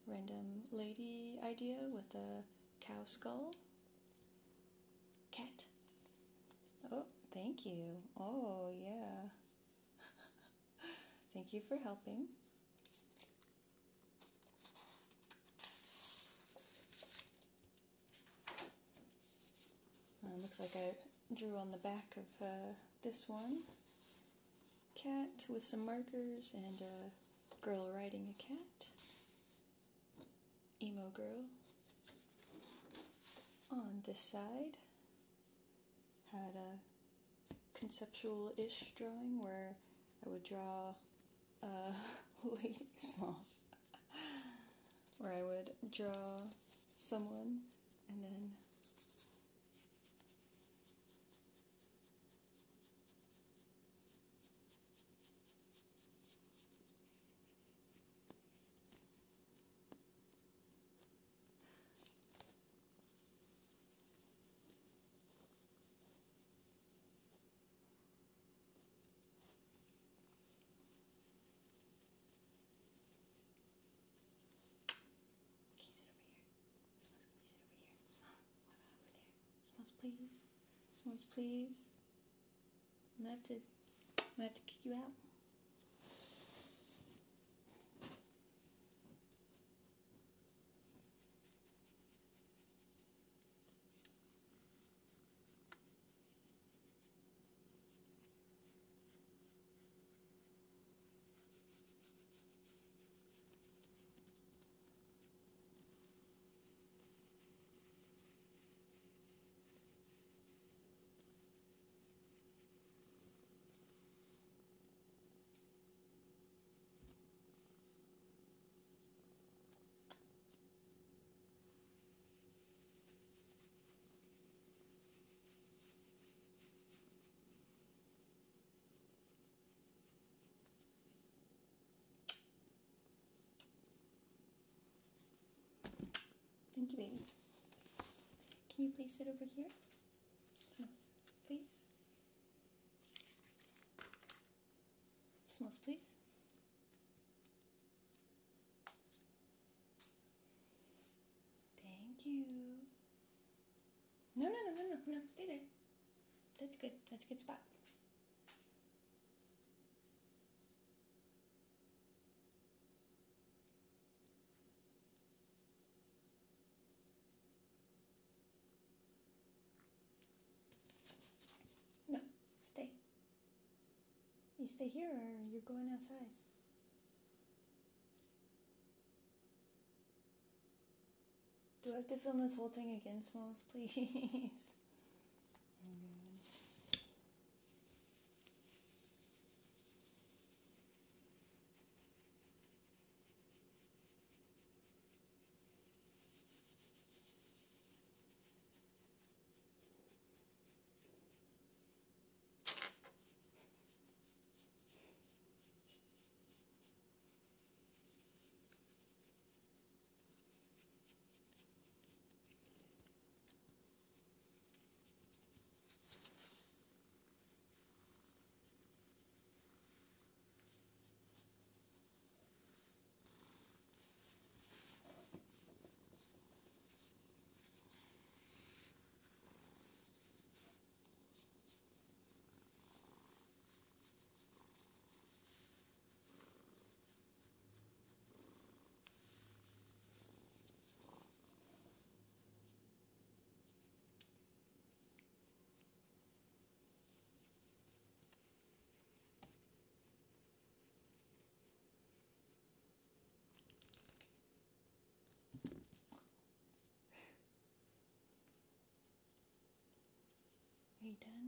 random lady idea with a cow skull. Cat. Oh, thank you. Oh, yeah. Thank you for helping. Looks like I drew on the back of this one. Cat with some markers and a girl riding a cat. Emo girl. On this side, had a conceptual-ish drawing where I would draw Lady Smalls, where I would draw someone and then please. Smalls, please. I'm gonna have to kick you out. Thank you, baby. Can you please sit over here? Smalls, please. Smalls, please. Thank you. No, stay there. That's good. That's a good spot. No, stay. You stay here or you're going outside. Do I have to film this whole thing again, Smalls, please? Are you done?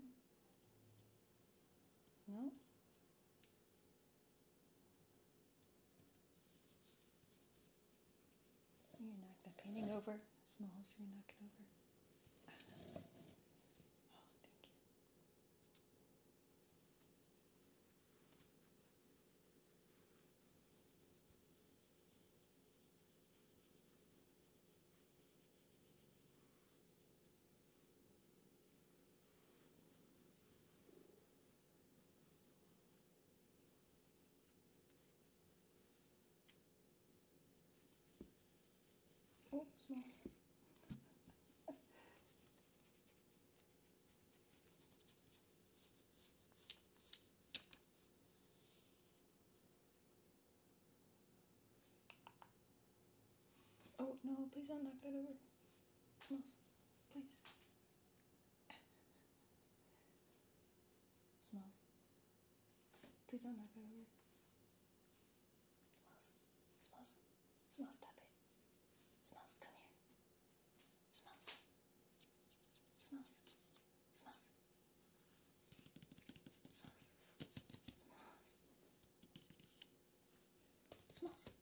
No? You knocked the painting over. Smalls, you knock it over. Oh, thank you. Oh, smells. Oh no, please don't knock that over. It smells. Please. It smells. Please don't knock that over. It smells. It smells. It smells. Stop it. It smells. Come here. It smells. It smells. It smells. It smells. It smells. It smells.